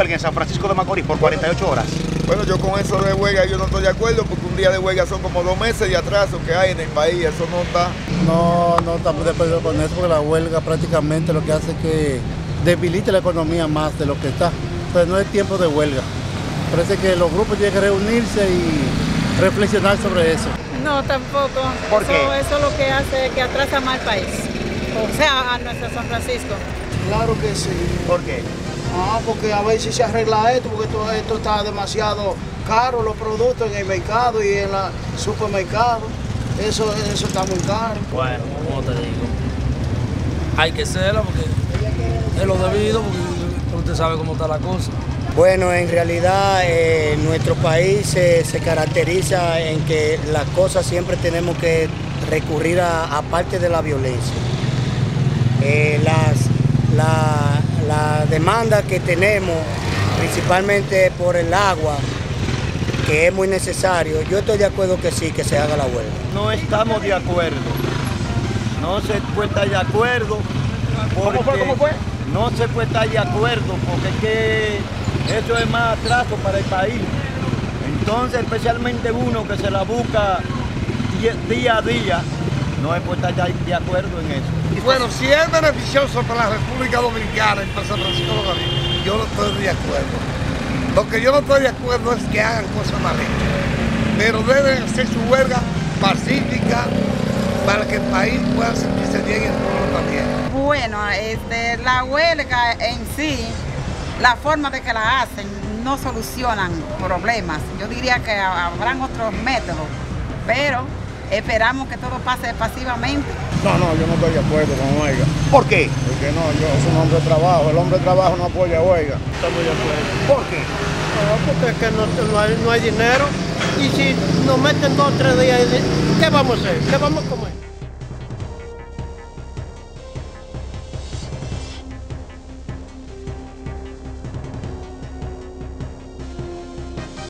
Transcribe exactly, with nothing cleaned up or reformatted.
huelga en San Francisco de Macorís por cuarenta y ocho horas? Bueno, yo con eso de huelga yo no estoy de acuerdo, porque un día de huelga son como dos meses de atraso que hay en el país, eso no está. No, no estamos de acuerdo con eso, porque la huelga prácticamente lo que hace es que debilite la economía más de lo que está. Entonces no es tiempo de huelga. Parece que los grupos tienen que reunirse y reflexionar sobre eso. No, tampoco. ¿Por eso, qué? Eso es lo que hace que atrasa más el país. O sea, a nuestro San Francisco. Claro que sí. ¿Por qué? Ah, porque a ver si se arregla esto, porque esto, esto está demasiado caro, los productos en el mercado y en el supermercado. Eso, eso está muy caro. Bueno, como te digo, hay que hacerlo porque es lo debido, porque usted sabe cómo está la cosa. Bueno, en realidad eh, nuestro país eh, se caracteriza en que las cosas siempre tenemos que recurrir a, a parte de la violencia. Eh, las, la, la demanda que tenemos, principalmente por el agua, que es muy necesario, yo estoy de acuerdo que sí, que se haga la huelga. No estamos de acuerdo, no se puede estar de acuerdo. Porque ¿Cómo fue? ¿Cómo fue? No se puede estar de acuerdo porque es que eso es más atraso para el país. Entonces, especialmente uno que se la busca día a día, no se puede estar de acuerdo en eso. Bueno, si es beneficioso para la República Dominicana y para San Francisco de Macorís, yo no estoy de acuerdo. Lo que yo no estoy de acuerdo es que hagan cosas mal hechas, pero deben hacer su huelga pacífica para que el país pueda sentirse bien y el pueblo también. Bueno, este, la huelga en sí, la forma de que la hacen, no solucionan problemas. Yo diría que habrán otros métodos, pero esperamos que todo pase pasivamente. No, no, yo no estoy de acuerdo con huelga. ¿Por qué? Porque no, yo soy un hombre de trabajo, el hombre de trabajo no apoya huelga. Estamos de acuerdo. ¿Por qué? No, porque es que no, no, hay, no hay dinero y si nos meten dos o tres días, ¿qué vamos a hacer? ¿Qué vamos a comer?